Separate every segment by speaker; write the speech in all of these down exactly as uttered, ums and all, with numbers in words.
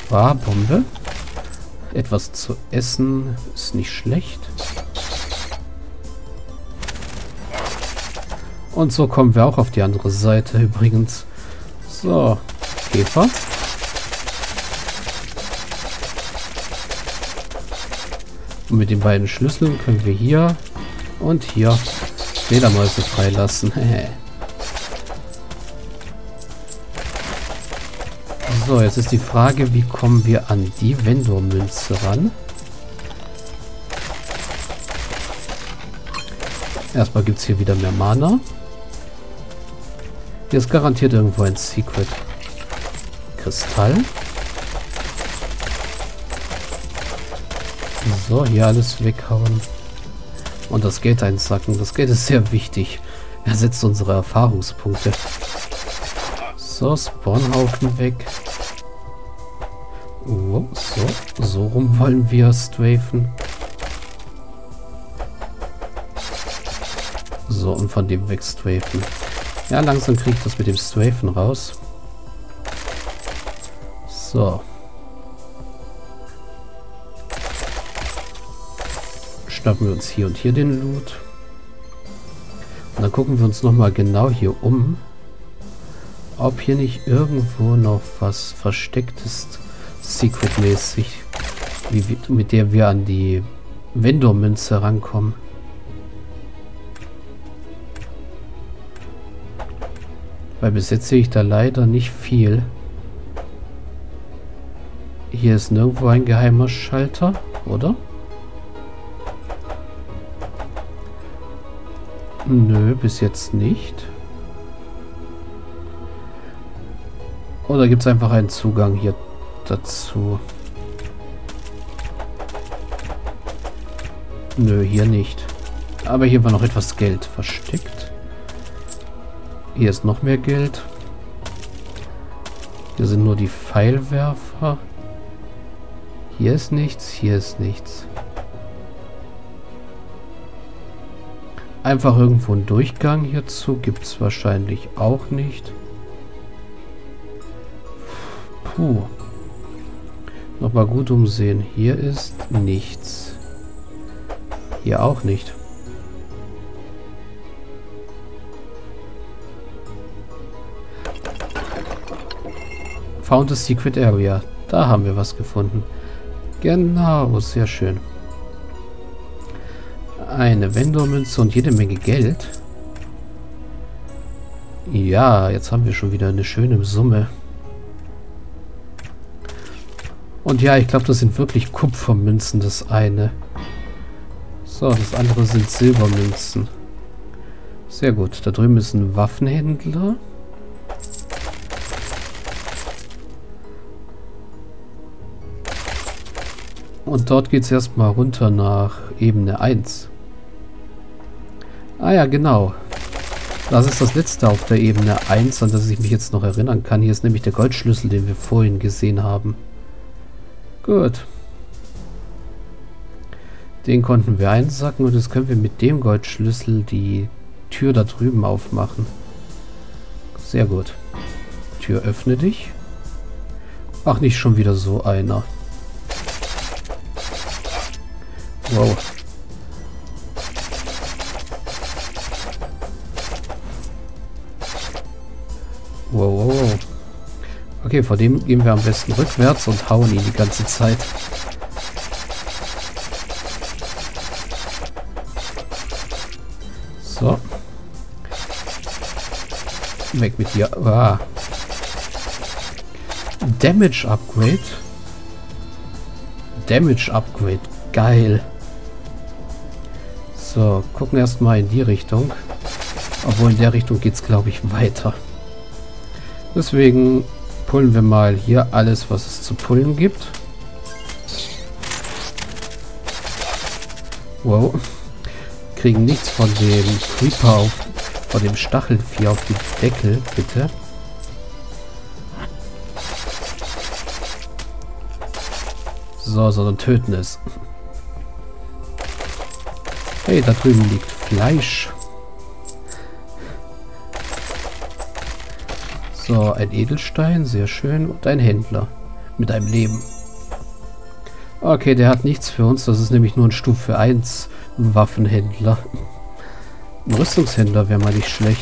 Speaker 1: Ah, Bombe. Etwas zu essen ist nicht schlecht. Und so kommen wir auch auf die andere Seite übrigens. So, Käfer. Und mit den beiden Schlüsseln können wir hier und hier Fledermäuse freilassen. So, jetzt ist die Frage, wie kommen wir an die Vendor-Münze ran? Erstmal gibt es hier wieder mehr Mana. Hier ist garantiert irgendwo ein Secret. Kristall. So, hier alles weghauen. Und das Geld einsacken. Das Geld ist sehr wichtig. Ersetzt unsere Erfahrungspunkte. So, Spawnhaufen weg. Oh, so, so rum wollen wir strafen. So, und von dem weg strafen. Ja, langsam kriege ich das mit dem Strafen raus. So. Schnappen wir uns hier und hier den Loot. Und dann gucken wir uns nochmal genau hier um, ob hier nicht irgendwo noch was versteckt ist, secretmäßig, wie, mit der wir an die Vendor-Münze rankommen. Weil bis jetzt sehe ich da leider nicht viel. Hier ist nirgendwo ein geheimer Schalter, oder? Nö, bis jetzt nicht. Oder gibt es einfach einen Zugang hier dazu? Nö, hier nicht. Aber hier war noch etwas Geld versteckt. Hier ist noch mehr Geld. Hier sind nur die Pfeilwerfer. Hier ist nichts, hier ist nichts. Einfach irgendwo einen Durchgang hierzu gibt es wahrscheinlich auch nicht. Puh. Nochmal gut umsehen. Hier ist nichts. Hier auch nicht. Found a secret area. Da haben wir was gefunden. Genau, sehr schön. Eine Vendor-Münze und jede Menge Geld. Ja, jetzt haben wir schon wieder eine schöne Summe. Und ja, ich glaube, das sind wirklich Kupfermünzen, das eine. So, das andere sind Silbermünzen. Sehr gut. Da drüben ist ein Waffenhändler. Und dort geht es erstmal runter nach Ebene eins. Ah ja, genau. Das ist das letzte auf der Ebene eins, an das ich mich jetzt noch erinnern kann. Hier ist nämlich der Goldschlüssel, den wir vorhin gesehen haben. Gut. Den konnten wir einsacken und jetzt können wir mit dem Goldschlüssel die Tür da drüben aufmachen. Sehr gut. Tür, öffne dich. Ach, nicht schon wieder so einer. Wow. Wow, wow, wow. Okay, vor dem gehen wir am besten rückwärts und hauen ihn die ganze Zeit. So. Weg mit dir. Ah. Damage Upgrade. Damage Upgrade. Geil. So, gucken erstmal in die Richtung. Obwohl in der Richtung geht es, glaube ich, weiter. Deswegen pullen wir mal hier alles, was es zu pullen gibt. Wow. Kriegen nichts von dem Creeper auf, von dem Stachelvieh auf die Deckel, bitte. So, sondern töten es. Hey, da drüben liegt Fleisch. So, ein Edelstein, sehr schön. Und ein Händler. mit deinem Leben. Okay, der hat nichts für uns. Das ist nämlich nur ein Stufe eins Waffenhändler. Ein Rüstungshändler wäre mal nicht schlecht.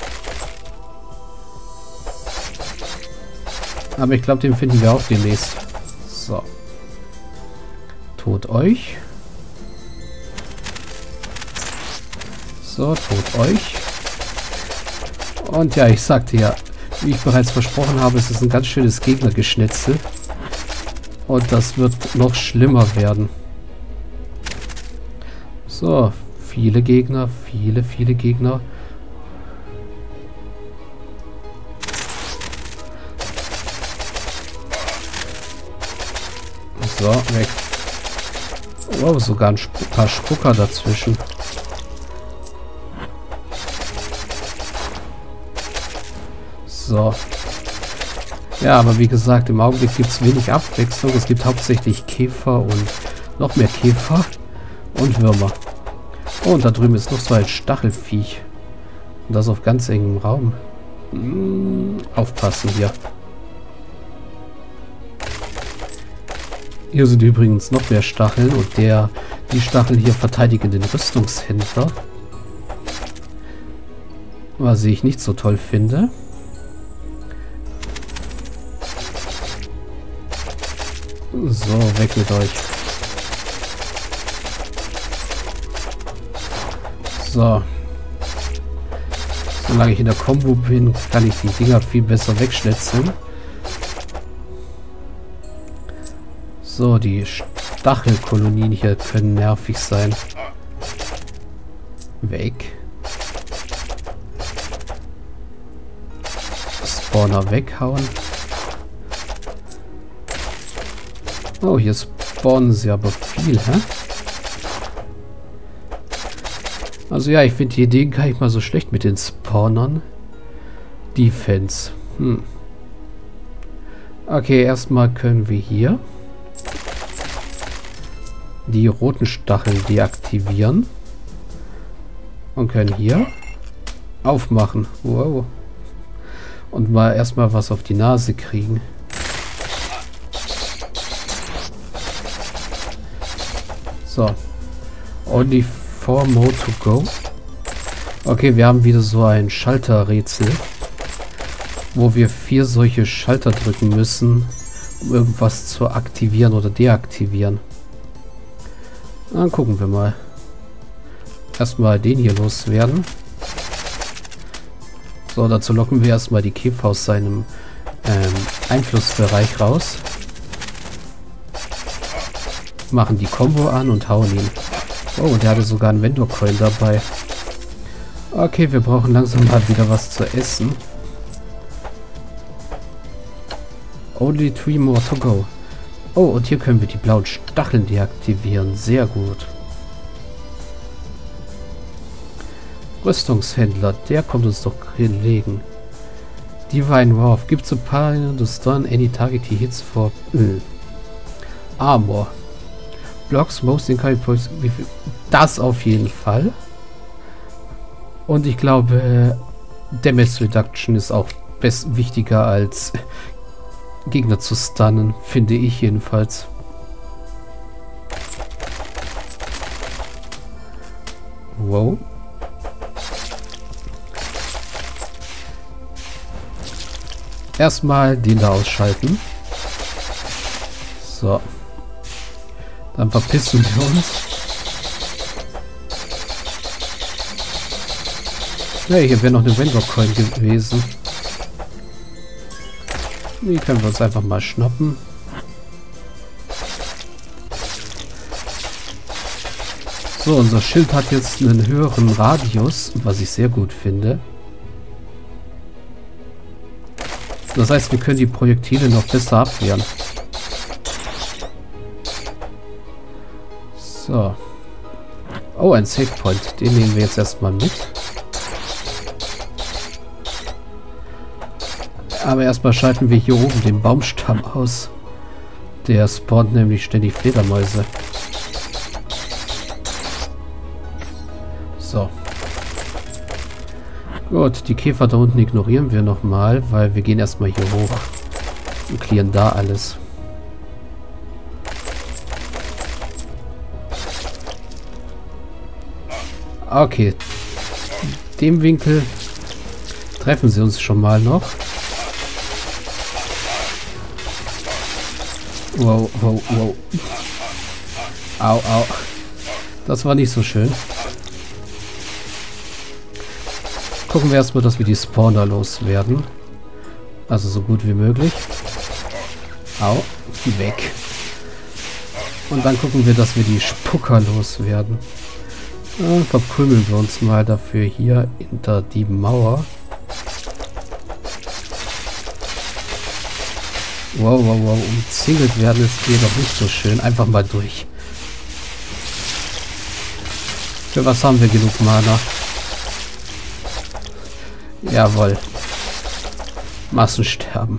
Speaker 1: Aber ich glaube, den finden wir auch demnächst. So. Tot euch. So, tot euch. Und ja, ich sagte ja, wie ich bereits versprochen habe, es ist ein ganz schönes Gegnergeschnetzel. Und das wird noch schlimmer werden. So, viele Gegner, viele, viele Gegner. So, weg. Wow, sogar ein Sp- paar Spucker dazwischen. So. Ja, aber wie gesagt, im Augenblick gibt es wenig Abwechslung. Es gibt hauptsächlich Käfer und noch mehr Käfer und Würmer. Oh, und da drüben ist noch so ein Stachelviech. Und das auf ganz engem Raum. Hm, aufpassen hier. Hier sind übrigens noch mehr Stacheln und der, die Stacheln hier verteidigen den Rüstungshändler. Was ich nicht so toll finde. So, weg mit euch. So. Solange ich in der Combo bin, kann ich die Dinger viel besser wegschnetzeln. So, die Stachelkolonien hier können nervig sein. Weg. Spawner weghauen. Oh, hier spawnen sie aber viel, hä? Also ja, ich finde die Ideen gar nicht mal so schlecht mit den Spawnern. Defense. Hm. Okay, erstmal können wir hier die roten Stacheln deaktivieren. Und können hier aufmachen. Wow. Und mal erstmal was auf die Nase kriegen. So. Only four more to go. Okay, wir haben wieder so ein Schalterrätsel, wo wir vier solche Schalter drücken müssen, um irgendwas zu aktivieren oder deaktivieren. Dann gucken wir mal. Erstmal den hier loswerden. So, dazu locken wir erstmal die Käfer aus seinem ähm, Einflussbereich raus. Machen die Combo an und hauen ihn. Oh, und der hatte sogar einen Vendor-Coin dabei. Okay, wir brauchen langsam mal wieder was zu essen. Only three more to go. Oh, und hier können wir die blauen Stacheln deaktivieren. Sehr gut. Rüstungshändler, der kommt uns doch gelegen. Divine Wrath. Gibt so paar to stun any target he hits for äh. Armor. Blocks most incoming points. Das auf jeden Fall. Und ich glaube, Damage Reduction ist auch best wichtiger als Gegner zu stunnen, finde ich jedenfalls. Wow. Erstmal den da ausschalten. So. Dann verpissen wir uns. Ja, hier wäre noch eine Vendor-Coin gewesen. Die können wir uns einfach mal schnappen. So, unser Schild hat jetzt einen höheren Radius, was ich sehr gut finde. Das heißt, wir können die Projektile noch besser abwehren. So. Oh, ein Save Point. Den nehmen wir jetzt erstmal mit. Aber erstmal schalten wir hier oben den Baumstamm aus. Der spawnt nämlich ständig Fledermäuse. So. Gut, die Käfer da unten ignorieren wir nochmal, weil wir gehen erstmal hier hoch und clearen da alles. Okay. Dem Winkel treffen sie uns schon mal noch. Wow, wow, wow. Au, au. Das war nicht so schön. Gucken wir erstmal, dass wir die Spawner loswerden. Also so gut wie möglich. Au, weg. Und dann gucken wir, dass wir die Spucker loswerden. Dann verkrümeln wir uns mal dafür hier hinter die Mauer. Wow, wow, wow. Umzingelt werden ist hier doch nicht so schön. Einfach mal durch. Für was haben wir genug Mana? Jawohl. Massensterben.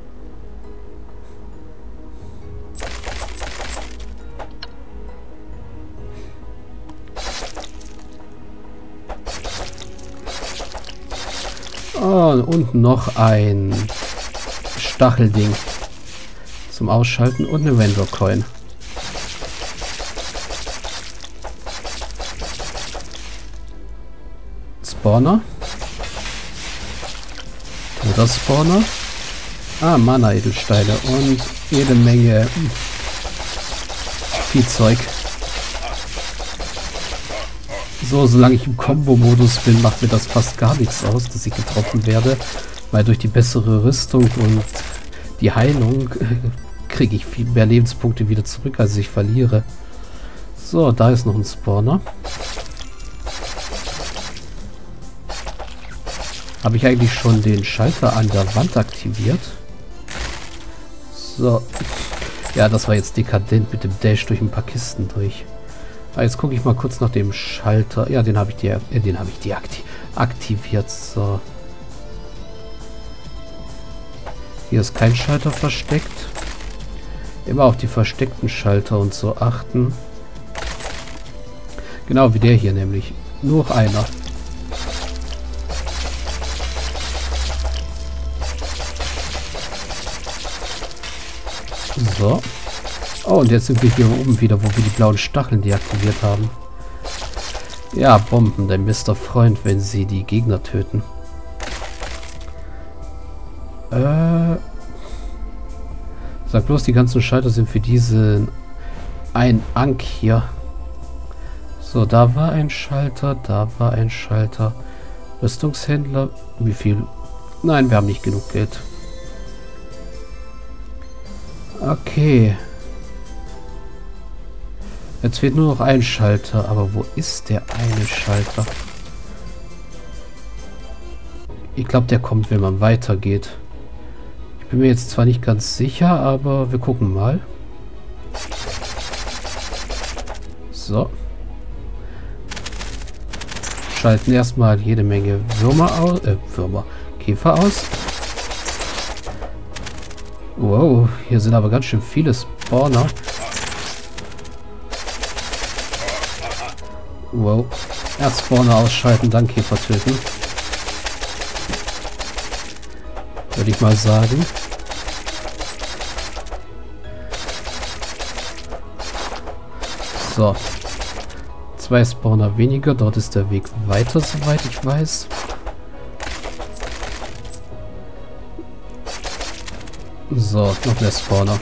Speaker 1: Oh, und noch ein Stachelding zum Ausschalten und eine Vendor Coin. Spawner. Toter Spawner. Ah, Mana-Edelsteine und jede Menge Viehzeug. So, solange ich im Combo-Modus bin, macht mir das fast gar nichts aus, dass ich getroffen werde, weil durch die bessere Rüstung und die Heilung kriege ich viel mehr Lebenspunkte wieder zurück, als ich verliere. So, da ist noch ein Spawner. Habe ich eigentlich schon den Schalter an der Wand aktiviert? So. Ja, das war jetzt dekadent mit dem Dash durch ein paar Kisten durch. Ah, jetzt gucke ich mal kurz nach dem Schalter. Ja, den habe ich, äh, den habe ich deaktiviert. Aktiviert. So. Hier ist kein Schalter versteckt. Immer auf die versteckten Schalter und so achten. Genau wie der hier nämlich. Nur einer. So. Oh, und jetzt sind wir hier oben wieder, wo wir die blauen Stacheln deaktiviert haben. Ja, Bomben, dein bester Freund, wenn sie die Gegner töten. Äh. Sag bloß, die ganzen Schalter sind für diesen ein Ank hier. So, da war ein Schalter, da war ein Schalter. Rüstungshändler, wie viel? Nein, wir haben nicht genug Geld. Okay. Jetzt fehlt nur noch ein Schalter, aber wo ist der eine Schalter? Ich glaube, der kommt, wenn man weitergeht. Ich bin mir jetzt zwar nicht ganz sicher, aber wir gucken mal. So. Schalten erstmal jede Menge Würmer aus, äh, Würmer, Käfer aus. Wow, hier sind aber ganz schön viele Spawner. Wow. Erst Spawner ausschalten, dann Käfer töten. Würde ich mal sagen. So. Zwei Spawner weniger. Dort ist der Weg weiter, soweit ich weiß. So, noch mehr Spawner.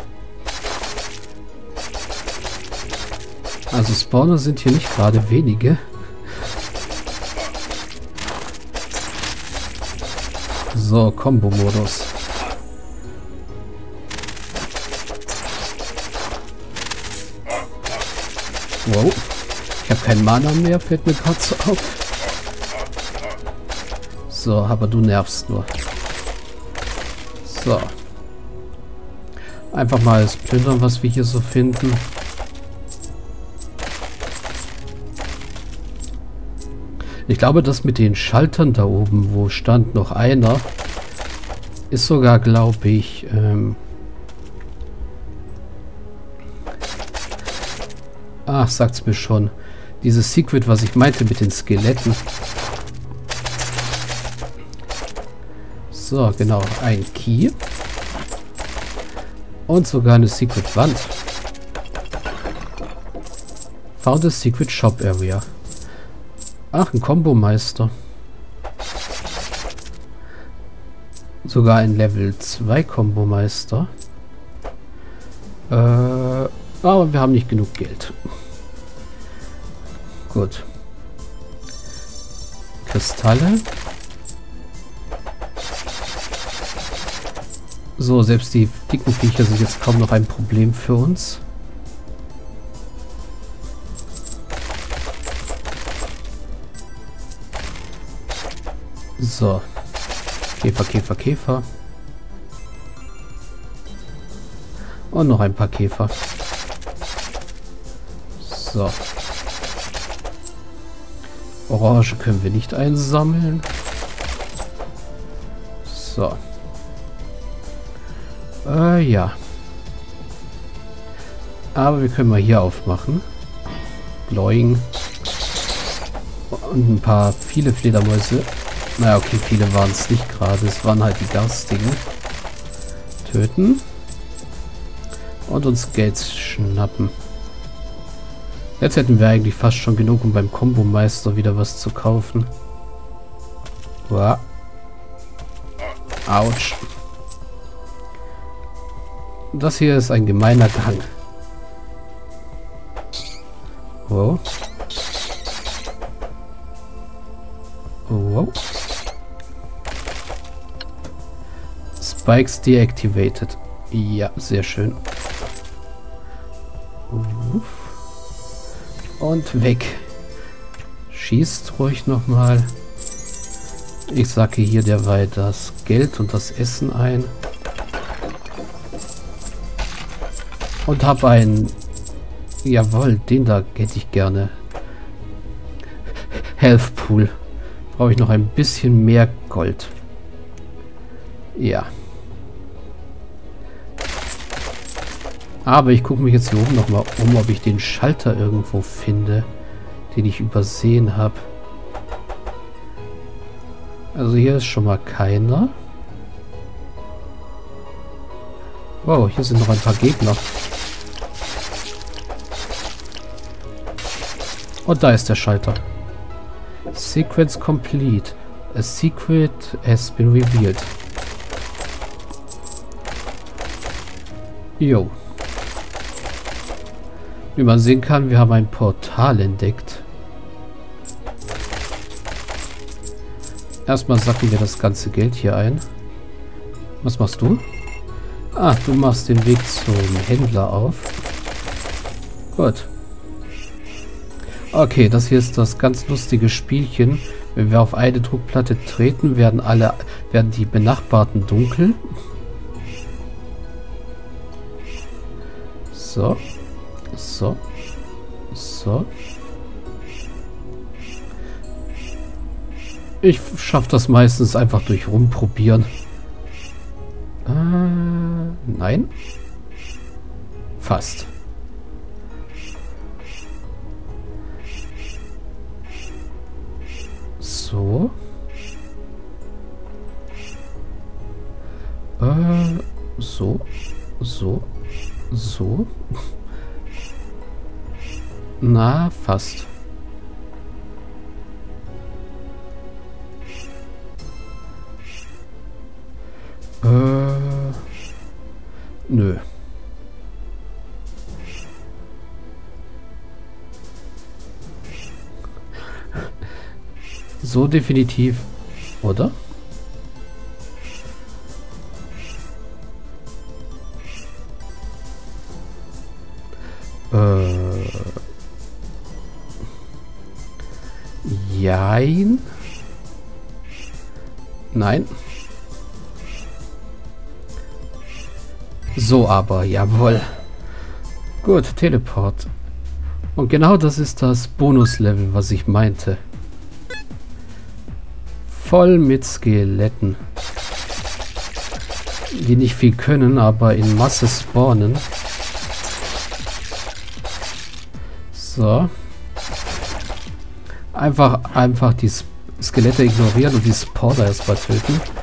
Speaker 1: Also Spawner sind hier nicht gerade wenige. So, Combo-Modus. Wow. Ich habe kein Mana mehr, fällt mir gerade so auf. So, aber du nervst nur. So. Einfach mal das plündern, was wir hier so finden. Ich glaube, das mit den Schaltern da oben, wo stand noch einer, ist sogar, glaube ich, ähm ach, sagt's mir schon. Dieses Secret, was ich meinte mit den Skeletten. So, genau, ein Key. Und sogar eine Secret Wand. Found a Secret Shop Area. Ach, ein Kombomeister. Sogar ein Level zwei Kombomeister. Äh, aber wir haben nicht genug Geld. Gut. Kristalle. So, selbst die dicken Viecher sind jetzt kaum noch ein Problem für uns. So. Käfer, Käfer, Käfer. Und noch ein paar Käfer. So. Orange können wir nicht einsammeln. So. Äh, ja. Aber wir können mal hier aufmachen. Glowing. Und ein paar, viele Fledermäuse. Na okay, viele waren es nicht gerade. Es waren halt die garstigen. Töten. Und uns Geld schnappen. Jetzt hätten wir eigentlich fast schon genug, um beim Kombomeister wieder was zu kaufen. Uah. Autsch. Das hier ist ein gemeiner Gang. Wow. Wow. Spikes deactivated. Ja, sehr schön. Und weg. Schießt ruhig nochmal. Ich sacke hier derweil das Geld und das Essen ein. Und habe einen... Jawohl, den da hätte ich gerne. Health Pool. Brauche ich noch ein bisschen mehr Gold. Ja. Aber ich gucke mich jetzt hier oben nochmal um, ob ich den Schalter irgendwo finde, den ich übersehen habe. Also hier ist schon mal keiner. Wow, hier sind noch ein paar Gegner. Und da ist der Schalter. Sequence complete. A secret has been revealed. Jo. Wie man sehen kann, wir haben ein Portal entdeckt. Erstmal sacken wir das ganze Geld hier ein. Was machst du? Ah, du machst den Weg zum Händler auf. Gut. Okay, das hier ist das ganz lustige Spielchen. Wenn wir auf eine Druckplatte treten, werden alle, werden die benachbarten dunkel. So. So. So. Ich schaffe das meistens einfach durch rumprobieren. Äh, nein. Fast. So. Äh, so. So. So. Na, fast. Äh, nö. So definitiv, oder? Äh, jein. Nein. So aber, jawohl. Gut, Teleport. Und genau das ist das Bonuslevel, was ich meinte. Voll mit Skeletten. Die nicht viel können, aber in Masse spawnen. So. Einfach, einfach die Skelette ignorieren und die Spawner erstmal töten.